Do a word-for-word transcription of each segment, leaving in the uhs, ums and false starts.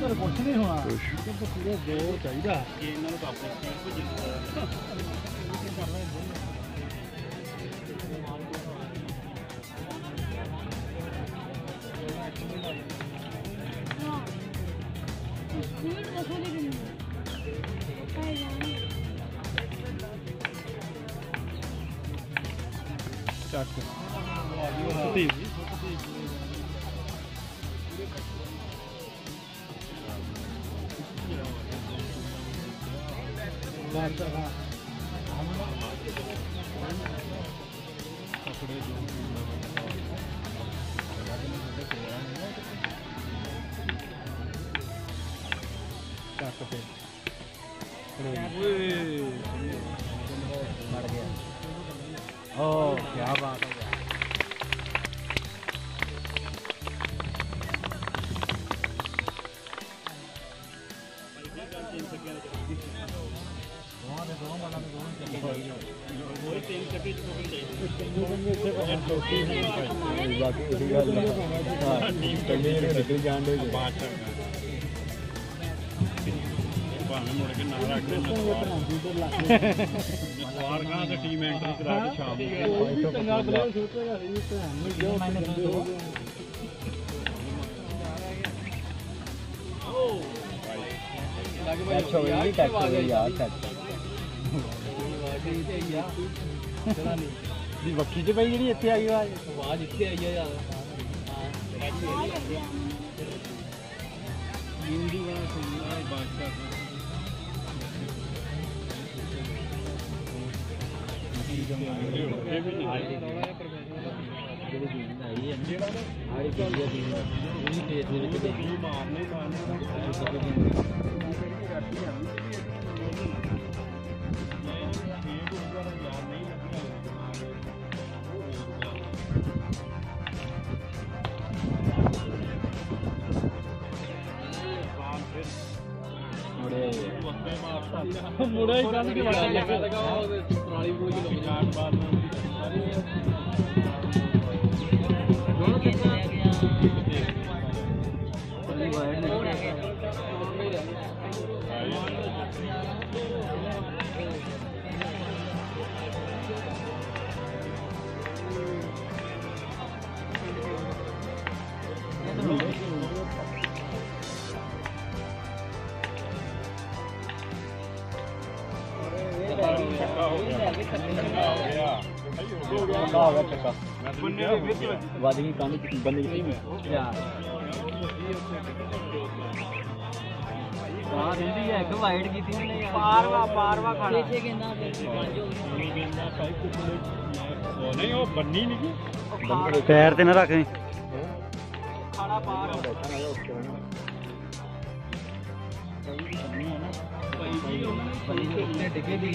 इधर कुछ नहीं होना तो पूरे जोर चाहिए ये इन्होंने तो अपने स्पीड को स्पीड देखो लेकिन चक ओह क्या बात है टीम एंटर करा के शाम वक्की च पई जी इतने आई आवाज आवाज इतने आई है मुड़ा ही गंद के वाला लगा पुरानी पूरी की लोग बात दोनों कितना पहली वायर वादी काम बंद है वाइड की पारवा पारवा खाना नहीं वो बन्नी नहीं पैर ते ना रख खाना पार डिगे दी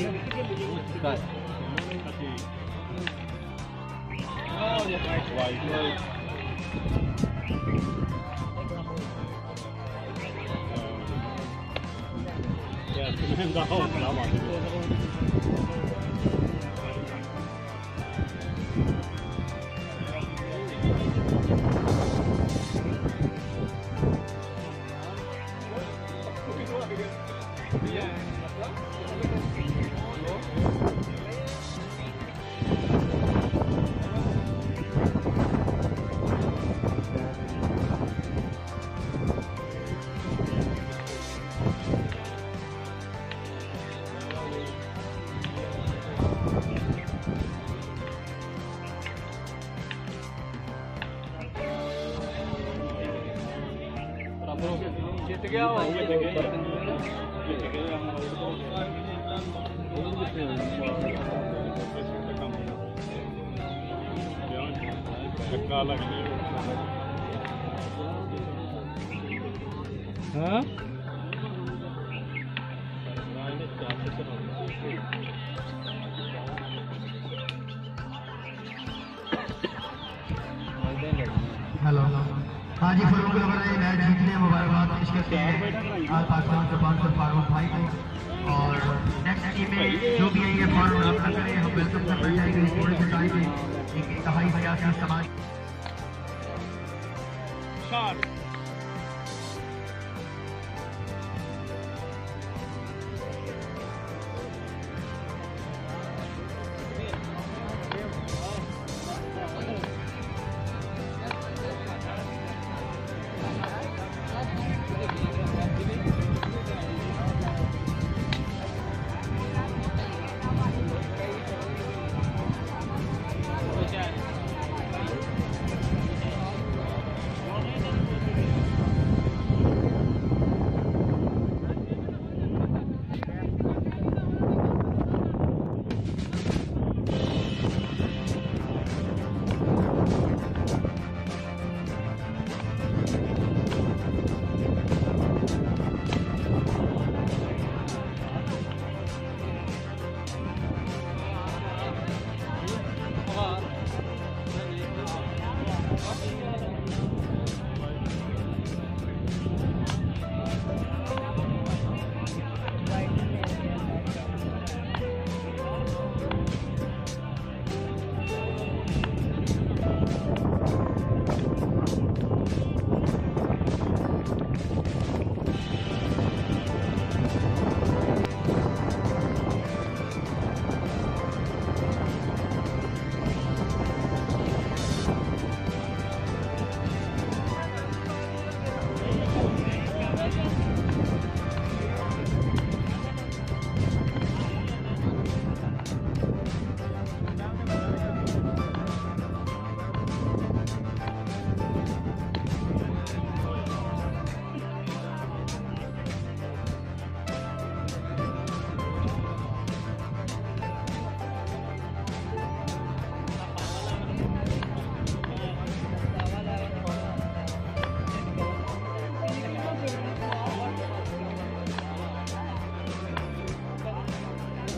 जित गया चक्का लग हाँ हेलो हाँ जी फरूक मैच जीतने मुबारकबाद पेश करते हैं आज पाकिस्तान जापान से फारूक भाई को और नेक्स्ट टीम में जो भी है ये फॉर्म अपना करें हम वेलकम करना चाहेंगे थोड़े से टाइम में एक इंतहाई सियासी समाज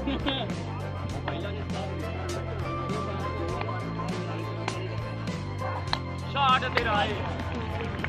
शॉट तेरा है